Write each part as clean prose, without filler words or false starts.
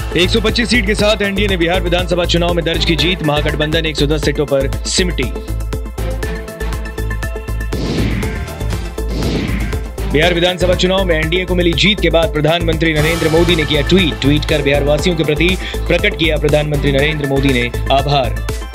125 seat के साथ NDA ने बिहार विधानसभा चुनाव में दर्ज की जीत। महागठबंधन 110 सीटों पर सिमटी। बिहार विधानसभा चुनाव में एनडीए को मिली जीत के बाद प्रधानमंत्री नरेंद्र मोदी ने किया ट्वीट कर बिहार वासियों के प्रति प्रकट किया प्रधानमंत्री नरेंद्र मोदी ने आभार।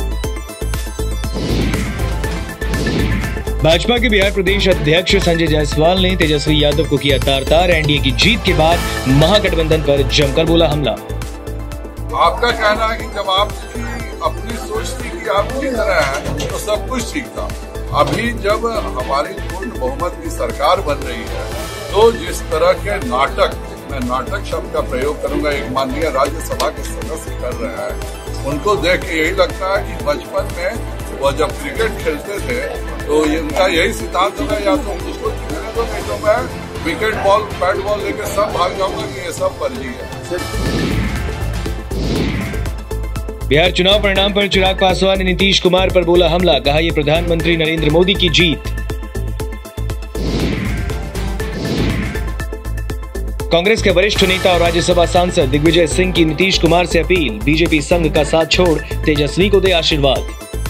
भाजपा के बिहार प्रदेश अध्यक्ष संजय जायसवाल ने तेजस्वी यादव को किया तार-तार। एनडीए की जीत के बाद महागठबंधन पर जमकर बोला हमला। आपका कहना है कि जब आपकी अपनी सोच थी कि आप जीत रहे हैं तो सब कुछ ठीक था। अभी जब हमारी पूर्ण बहुमत की सरकार बन रही है तो जिस तरह के नाटक, मैं नाटक शब्द का प्रयोग करूंगा, एक माननीय राज्यसभा के सदस्य कर रहे हैं, उनको देख के यही लगता है कि बचपन में वो जब क्रिकेट खेलते थे तो इनका यही सिद्धांत होगा, या तो मुझको जीतने दो, नहीं तो मैं विकेट बॉल बैट बॉल लेके सब भाग जाऊंगा कि ये सब फर्जी है। बिहार चुनाव परिणाम पर चिराग पासवान ने नीतीश कुमार पर बोला हमला। कहा यह प्रधानमंत्री नरेंद्र मोदी की जीत। कांग्रेस के वरिष्ठ नेता और राज्यसभा सांसद दिग्विजय सिंह की नीतीश कुमार से अपील। बीजेपी संघ का साथ छोड़ तेजस्वी को दे आशीर्वाद।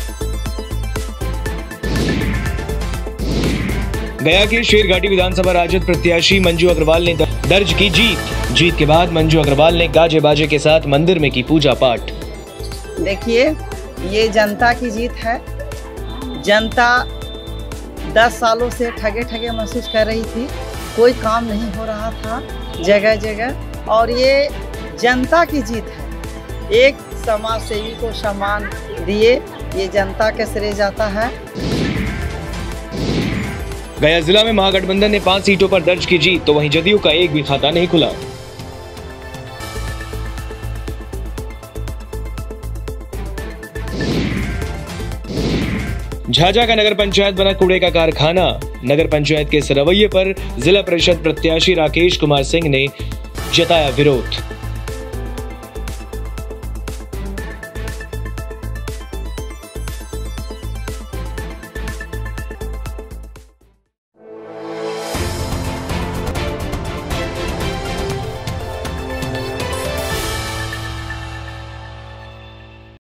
गया के शेरघाटी विधानसभा राजद प्रत्याशी मंजू अग्रवाल ने दर्ज की जीत के बाद मंजू अग्रवाल ने गाजे बाजे के साथ मंदिर में की पूजा पाठ। देखिए, ये जनता की जीत है। जनता 10 सालों से ठगे महसूस कर रही थी, कोई काम नहीं हो रहा था जगह जगह, और ये जनता की जीत है। एक समाज सेवी को सम्मान दिए, ये जनता के श्रेय जाता है। गया जिला में महागठबंधन ने 5 सीटों पर दर्ज की जीत, तो वहीं जदयू का एक भी खाता नहीं खुला। झाझा का नगर पंचायत बना कूड़े का कारखाना। नगर पंचायत के इस रवैये पर जिला परिषद प्रत्याशी राकेश कुमार सिंह ने जताया विरोध।